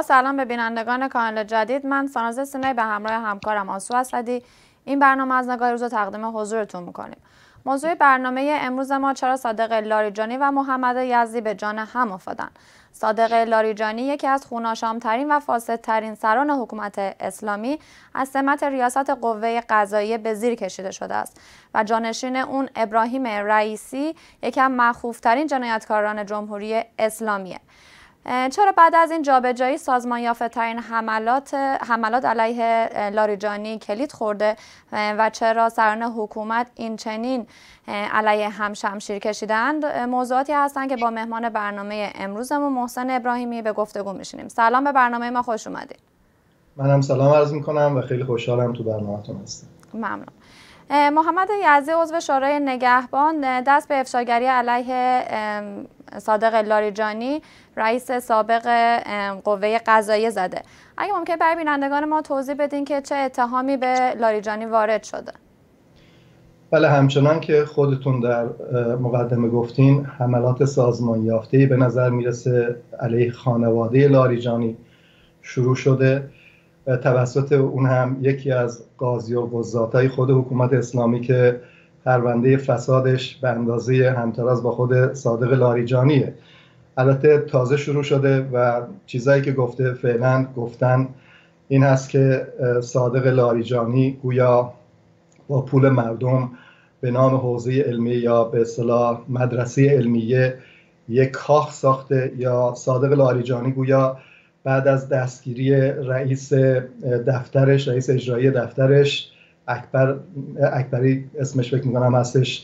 با سلام به بینندگان کانال جدید. من ساناز سینایی به همراه همکارم آسو اسدی این برنامه از نگاه روز رو تقدیم حضورتون میکنیم. موضوع برنامه امروز ما چرا صادق لاریجانی و محمد یزدی به جان هم افتادن. صادق لاریجانی یکی از خوناشام‌ترین و فاسدترین سران حکومت اسلامی از سمت ریاست قوه قضاییه به زیر کشیده شده است و جانشین اون ابراهیم رئیسی یکی از مخوفترین جنایتکاران جمهوری اسلامیه. چرا بعد از این جابجایی سازمان یافته ترین حملات علیه لاریجانی کلید خورده و چرا سران حکومت این چنین علیه هم شمشیر کشیدند؟ موضوعاتی هستند که با مهمان برنامه امروزمون محسن ابراهیمی به گفتگو میشینیم. سلام، به برنامه ما خوش اومدید. منم سلام عرض میکنم و خیلی خوشحالم تو برنامه‌تون هستم. ممنون. محمد یزدی عضو شورای نگهبان دست به افشاگری علیه صادق لاریجانی رئیس سابق قوه قضاییه زده. اگه ممکن برای بینندگان ما توضیح بدین که چه اتهامی به لاریجانی وارد شده؟ بله، همچنان که خودتون در مقدمه گفتین، حملات سازمان یافته‌ای به نظر میرسه علیه خانواده لاریجانی شروع شده توسط اون هم یکی از قاضی و قضاتای خود حکومت اسلامی که پرونده فسادش به اندازه همتراز با خود صادق لاریجانیه. البته تازه شروع شده و چیزایی که گفته فعلا گفتن این هست که صادق لاریجانی گویا با پول مردم به نام حوزه علمیه یا به اصطلاح مدرسه علمیه یک کاخ ساخته، یا صادق لاریجانی گویا بعد از دستگیری رئیس اجرایی دفترش اکبری اسمش فکر میکنم هستش،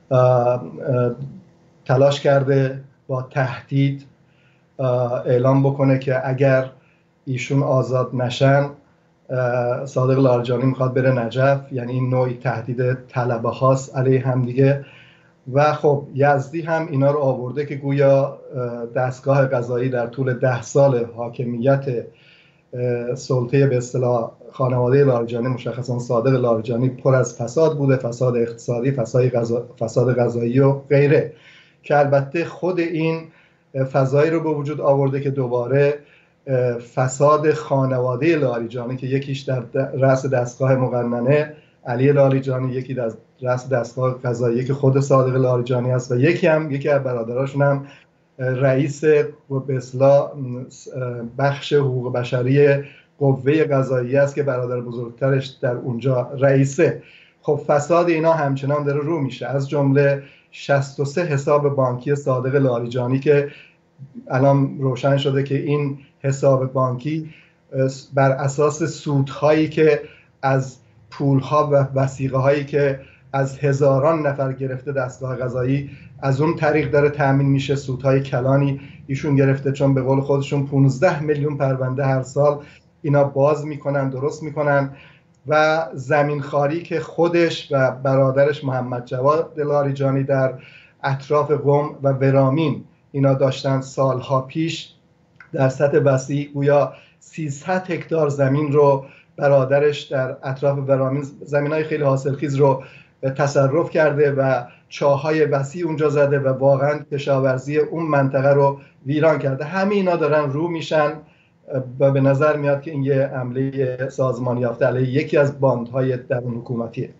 تلاش کرده با تهدید اعلام بکنه که اگر ایشون آزاد نشن صادق لاریجانی میخواد بره نجف. یعنی این نوعی تهدید طلبه هاست علیه هم دیگه. و خب یزدی هم اینا رو آورده که گویا دستگاه قضایی در طول 10 سال حاکمیت سلطه به اصطلاح خانواده لاریجانی، مشخصا صادق لاریجانی، پر از فساد بوده، فساد اقتصادی، فساد قضایی و غیره، که البته خود این فضایی رو به وجود آورده که دوباره فساد خانواده لاریجانی که یکیش در رأس دستگاه مقننه علی لاریجانی، یکی در رأس دستگاه قضایی که خود صادق لاریجانی است و یکی از برادراشون هم رئیس به اصطلاح بخش حقوق بشری قوه قضاییه است که برادر بزرگترش در اونجا رئیسه. خب فساد اینا همچنان داره رو میشه، از جمله 63 حساب بانکی صادق لاریجانی که الان روشن شده که این حساب بانکی بر اساس سودهایی که از پولها و وثیقه هایی که از هزاران نفر گرفته دستگاه قضایی، از اون طریق داره تأمین میشه. سودهای کلانی ایشون گرفته، چون به قول خودشون 15 میلیون پرونده هر سال اینا باز میکنن، درست میکنن. و زمینخواری که خودش و برادرش محمد جواد لاریجانی در اطراف قم و ورامین اینا داشتن سالها پیش، در سطح وسیع گویا 300 هکتار زمین رو برادرش در اطراف ورامین، زمینای خیلی حاصلخیز رو تصرف کرده و چاهای وسیع اونجا زده و واقعا کشاورزی اون منطقه رو ویران کرده. همه اینا دارن رو میشن و به نظر میاد که این یه حمله سازمان یافته علیه یکی از باندهای درون حکومتیه.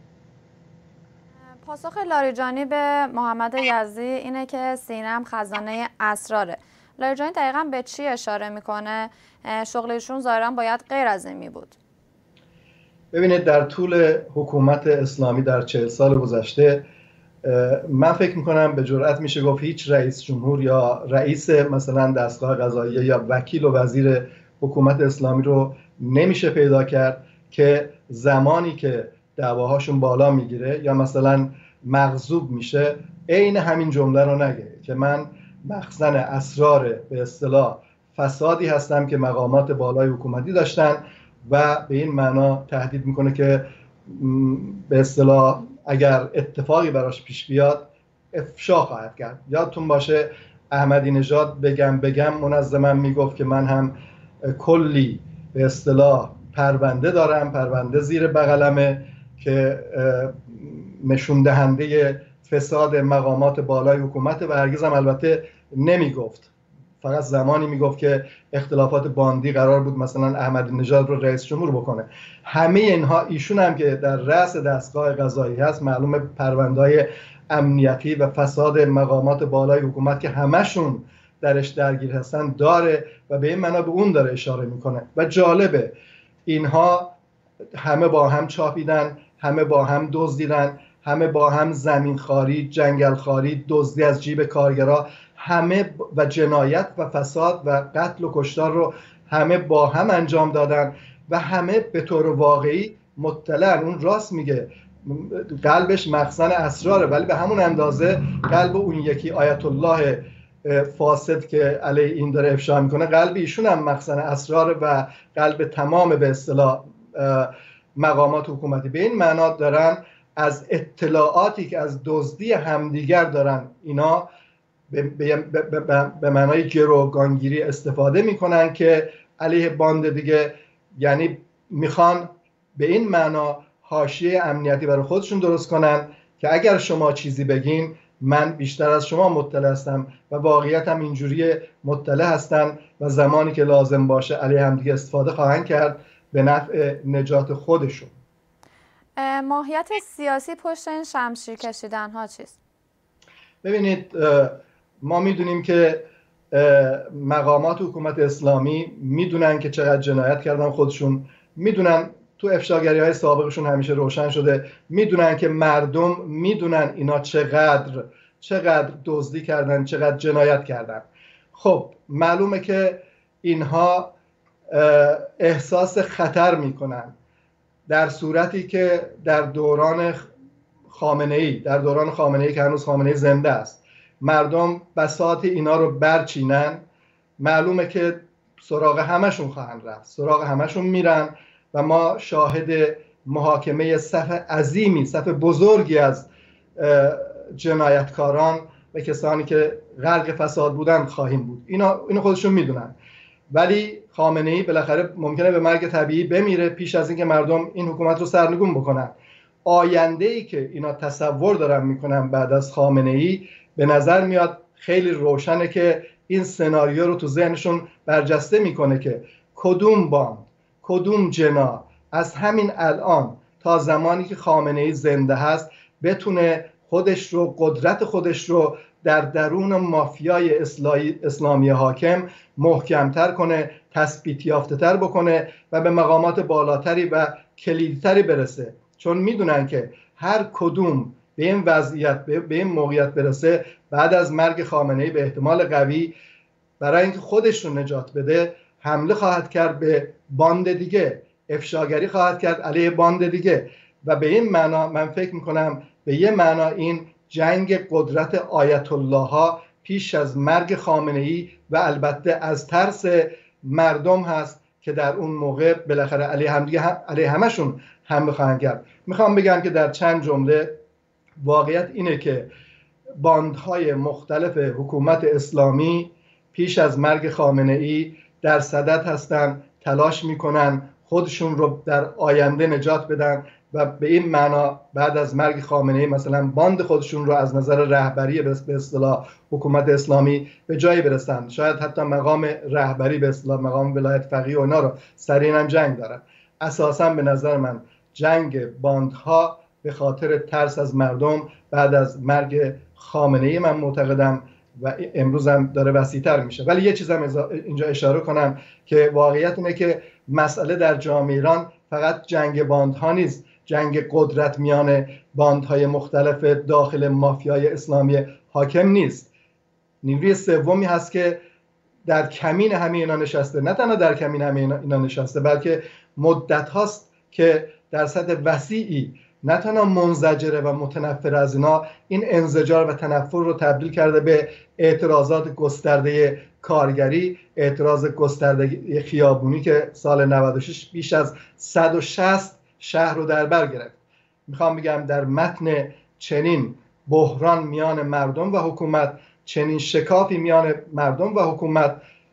پاسخ لاریجانی به محمد یزدی اینه که سینم خزانه اسراره. لاریجانی دقیقاً به چی اشاره میکنه؟ شغلشون ظاهراً باید غیر از این می بود. ببینید، در طول حکومت اسلامی در 40 سال گذشته من فکر میکنم به جرئت میشه گفت هیچ رئیس جمهور یا رئیس مثلا دستگاه قضاییه یا وکیل و وزیر حکومت اسلامی رو نمیشه پیدا کرد که زمانی که دعواهاشون بالا میگیره یا مثلا مغضوب میشه عین همین جمله رو نگه که من مخزن اسرار به اصطلاح فسادی هستم که مقامات بالای حکومتی داشتن، و به این معنا تهدید میکنه که به اصطلاح اگر اتفاقی براش پیش بیاد افشا خواهد کرد. یادتون باشه احمدی نژاد بگم منظما میگفت که من هم کلی به اصطلاح پرونده دارم، پرونده زیر بغلمه که نشون دهنده فساد مقامات بالای حکومت، و هرگز هم البته نمیگفت فقط زمانی میگفت که اختلافات باندی قرار بود مثلا احمدی نژاد رو رئیس جمهور بکنه. همه اینها، ایشون هم که در رأس دستگاه قضایی هست، معلومه پرونده‌های امنیتی و فساد مقامات بالای حکومت که همشون درش درگیر هستن داره و به این معنا به اون داره اشاره میکنه. و جالبه اینها همه با هم چاپیدن، همه با هم دزدیدن، همه با هم زمین خاری، جنگل خاری، دزدی از جیب کارگرا، همه و جنایت و فساد و قتل و کشتار رو همه با هم انجام دادن و همه به طور واقعی مطلعن. اون راست میگه، قلبش مخزن اسراره، ولی به همون اندازه قلب اون یکی آیت الله فاسد که علیه این داره افشا میکنه، قلب ایشون هم مخزن اسراره و قلب تمام به اصطلاح مقامات حکومتی. به این معنا دارن از اطلاعاتی که از دزدی همدیگر دارن اینا به معنای گروگانگیری استفاده میکنن که علیه باند دیگه، یعنی میخوان به این معنا حاشیه امنیتی برای خودشون درست کنن که اگر شما چیزی بگین من بیشتر از شما مطلع هستم و واقعیت هم اینجوری مطلع هستن و زمانی که لازم باشه علیه همدیگه استفاده خواهند کرد به نفع نجات خودشون. ماهیت سیاسی پشت این شمشیر کشیدن ها چیست؟ ببینید، ما میدونیم که مقامات حکومت اسلامی میدونن که چقدر جنایت کردن خودشون، میدونن تو افشاگری های سابقشون همیشه روشن شده، میدونن که مردم میدونن اینا چقدر دزدی کردن، چقدر جنایت کردن. خب معلومه که اینها احساس خطر میکنن در صورتی که در دوران خامنه ای که هنوز خامنه ای زنده است، مردم بساط اینا رو برچینن، معلومه که سراغ همشون خواهند رفت، سراغ همشون میرن و ما شاهد محاکمه صف عظیمی، صف بزرگی از جنایتکاران و کسانی که غرق فساد بودن خواهیم بود. اینو خودشون میدونن. ولی خامنه ای بالاخره ممکنه به مرگ طبیعی بمیره پیش از اینکه مردم این حکومت رو سرنگون بکنن. آینده ای که اینا تصور دارن میکنن بعد از خامنه ای، به نظر میاد خیلی روشنه که این سناریو رو تو ذهنشون برجسته میکنه که کدوم باند، کدوم جنا از همین الان تا زمانی که خامنه ای زنده هست بتونه قدرت خودش رو در درون مافیای اسلامی حاکم محکمتر کنه، تثبیت یافته تر بکنه و به مقامات بالاتری و کلیدتری برسه. چون میدونن که هر کدوم به این وضعیت، به این موقعیت برسه بعد از مرگ خامنه ای به احتمال قوی برای اینکه خودش رو نجات بده حمله خواهد کرد به باند دیگه، افشاگری خواهد کرد علیه باند دیگه و به این معنا من فکر میکنم به یه معنا این جنگ قدرت آیت الله ها پیش از مرگ خامنه ای و البته از ترس مردم هست که در اون موقع بالاخره علیه همشون حمله خواهند کرد. میخوام بگم که در چند جمله واقعیت اینه که باندهای مختلف حکومت اسلامی پیش از مرگ خامنه ای در صدد هستن، تلاش میکنن خودشون رو در آینده نجات بدن و به این معنا بعد از مرگ خامنه ای مثلا باند خودشون رو از نظر رهبری به اصطلاح حکومت اسلامی به جایی برسن، شاید حتی مقام رهبری به اصطلاح مقام ولایت فقیه و اینا رو سر هم جنگ دارن. اساسا به نظر من جنگ باندها به خاطر ترس از مردم بعد از مرگ خامنه ای من معتقدم و امروز هم داره وسیع‌تر میشه. ولی یه چیز هم اینجا اشاره کنم که واقعیت اینه که مسئله در جامعه ایران فقط جنگ باندها نیست، جنگ قدرت میان باندهای مختلف داخل مافیای اسلامی حاکم نیست. نیروی سومی هست که در کمین همه اینا نشسته، نه تنها در کمین همه اینا نشسته بلکه مدت هاست که در سطح وسیعی نه تنها منزجره و متنفر از اینا، این انزجار و تنفر رو تبدیل کرده به اعتراضات گسترده کارگری، اعتراض گسترده خیابونی که سال 96 بیش از 160 شهر رو در بر گرفت. میخوام بگم در متن چنین بحران میان مردم و حکومت، چنین شکافی میان مردم و حکومت،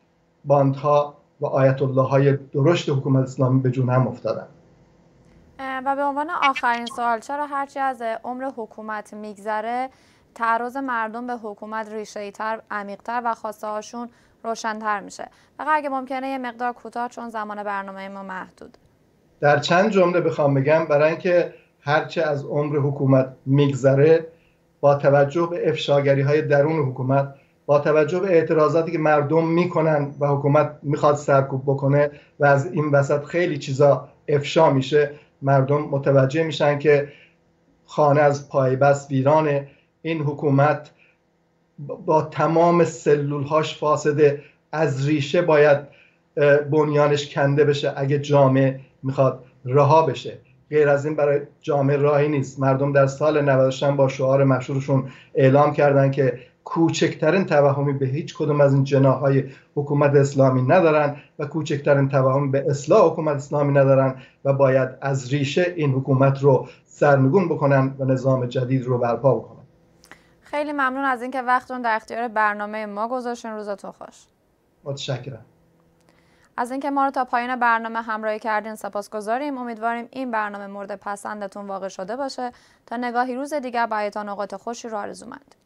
باندها و آیت الله های درشت حکومت اسلامی به جون هم افتادن. و به عنوان آخرین سوال، چرا هرچی از عمر حکومت میگذره تعرض مردم به حکومت ریشه‌ای‌تر، عمیق‌تر و خواسته هاشون روشن‌تر میشه. فقط اگه ممکنه یه مقدار کوتاه، چون زمان برنامه ما محدود. در چند جمله بخوام بگم، برای اینکه هرچه از عمر حکومت میگذره، با توجه به افشاگری‌های درون حکومت، با توجه به اعتراضاتی که مردم میکنن و حکومت میخواد سرکوب بکنه و از این وسط خیلی چیزا افشا میشه، مردم متوجه میشن که خانه از پای بست ویرانه. این حکومت با تمام سلولهاش فاسده، از ریشه باید بنیانش کنده بشه اگه جامعه میخواد رها بشه. غیر از این برای جامعه راهی نیست. مردم در سال 98 با شعار مشهورشون اعلام کردن که کوچکترین توهمی به هیچ کدوم از این جناح‌های حکومت اسلامی ندارن و کوچکترین توهمی به اصلاح حکومت اسلامی ندارن و باید از ریشه این حکومت رو سرنگون بکنن و نظام جدید رو برپا بکنن. خیلی ممنون از اینکه وقتتون در اختیار برنامه ما گذاشتین. روزتون خوش. متشکرم. از اینکه ما رو تا پایان برنامه همراهی کردین سپاسگزاریم. امیدواریم این برنامه مورد پسندتون واقع شده باشه. تا نگاهی روز دیگر برایتان اوقات خوشی رو آرزومندیم.